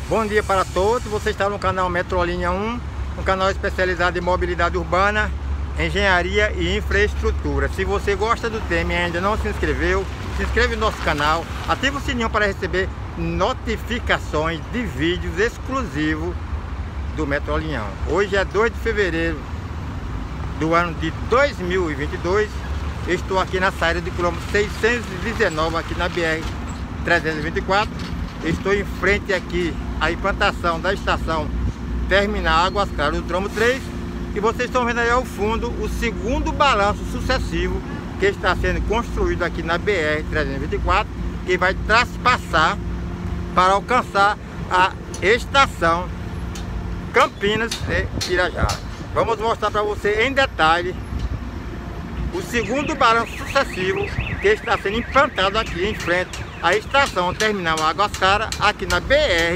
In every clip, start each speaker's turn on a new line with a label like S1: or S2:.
S1: Bom dia para todos, você está no canal Metrolinha 1, um canal especializado em mobilidade urbana, engenharia e infraestrutura. Se você gosta do tema e ainda não se inscreveu, se inscreve no nosso canal, ativa o sininho para receber notificações de vídeos exclusivos do Metrolinha 1. Hoje é 2 de fevereiro do ano de 2022, estou aqui na saída do quilômetro 619, aqui na BR-324. Estou em frente aqui à implantação da estação terminal Águas Claras do tramo 3. E vocês estão vendo aí ao fundo o segundo balanço sucessivo que está sendo construído aqui na BR-324, que vai traspassar para alcançar a estação Campinas de Pirajá. Vamos mostrar para você em detalhe o segundo balanço sucessivo que está sendo implantado aqui em frente à estação terminal Águas Claras, aqui na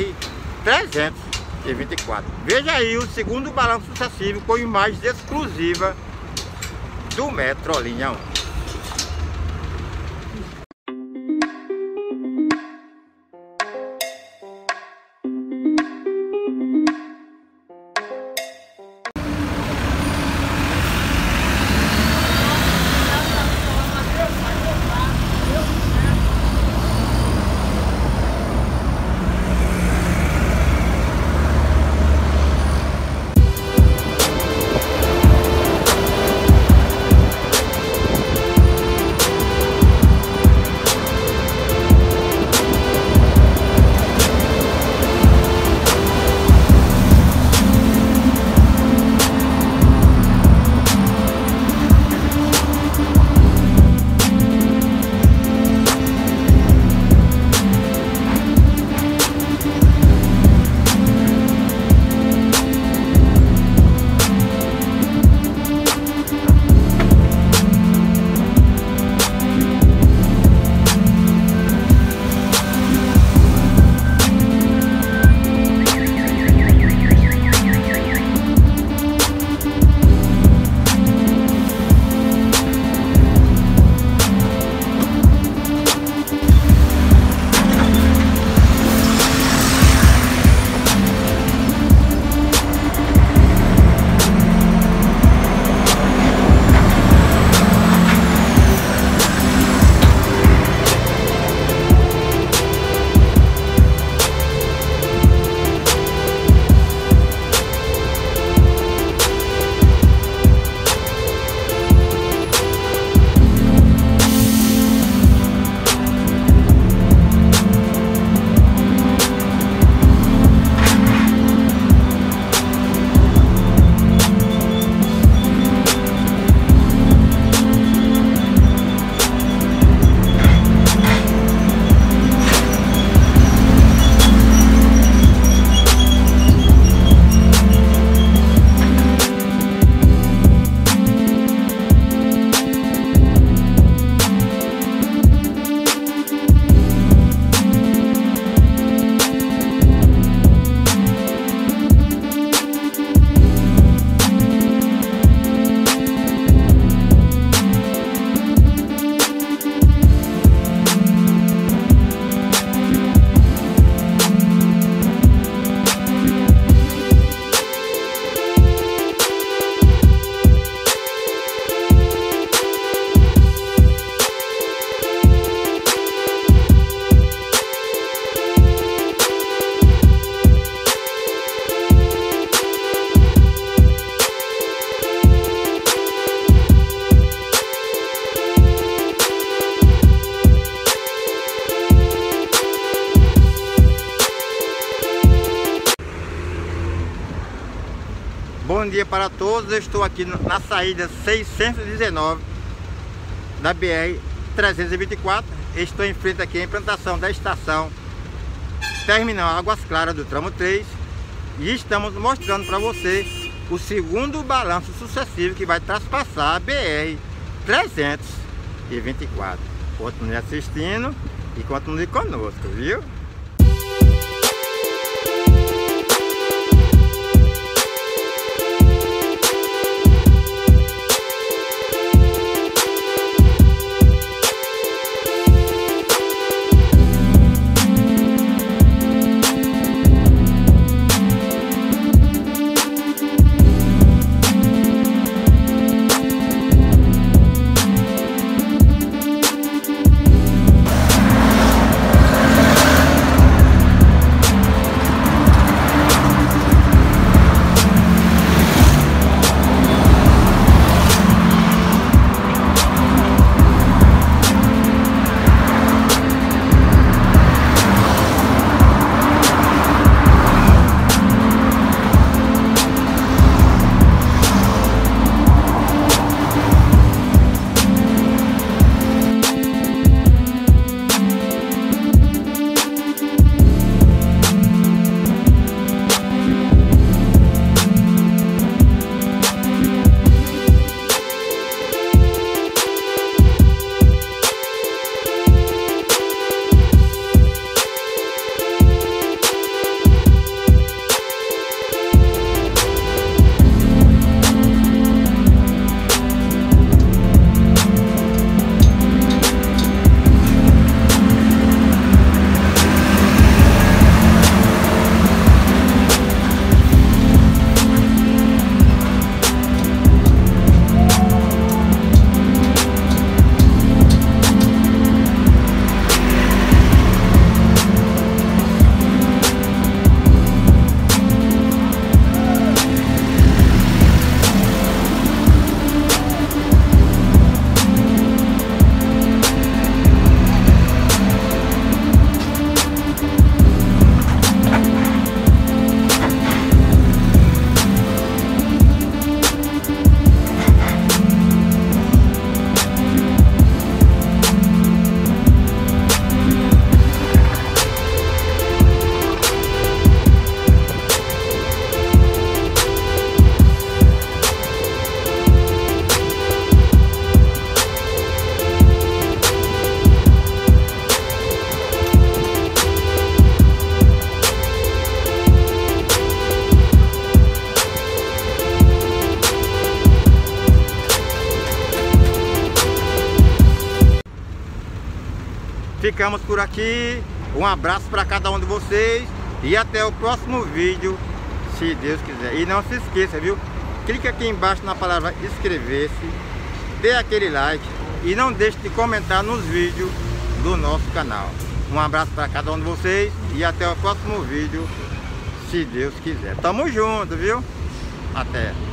S1: BR-324. Veja aí o segundo balanço sucessivo com imagens exclusivas do Metrolinha 1. Bom dia para todos, eu estou aqui na saída 619 da BR-324. Estou em frente aqui à implantação da estação terminal Águas Claras do tramo 3 e estamos mostrando para você o segundo balanço sucessivo que vai traspassar a BR-324. Continue assistindo e continue conosco, viu? ficamos por aqui. Um abraço para cada um de vocês e até o próximo vídeo, se Deus quiser. E não se esqueça, viu? Clique aqui embaixo na palavra inscrever-se, dê aquele like e não deixe de comentar nos vídeos do nosso canal. Um abraço para cada um de vocês e até o próximo vídeo, se Deus quiser. Tamo junto, viu? Até!